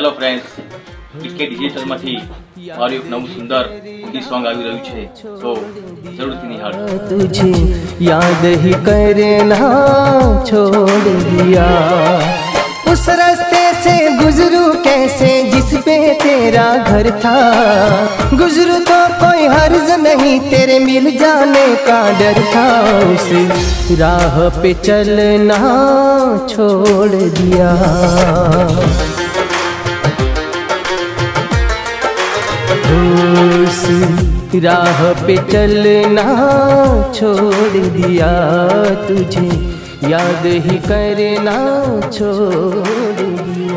Hello friends, इसके डिजिटलમાંથી और एक नव सुंदर हिंदी सॉन्ग આવી રહ્યું છે, તો જરૂરથી નિહાળો। तुझे याद ही करना छोड़ दिया, उस रास्ते से गुजरू कैसे जिस पे तेरा घर था। गुजरू तो कोई हर्ज नहीं, तेरे मिल जाने का डर था। उस राह पे चलना छोड़ दिया, उस राह पे चलना छोड़ दिया। तुझे याद ही करना छोड़ दिया।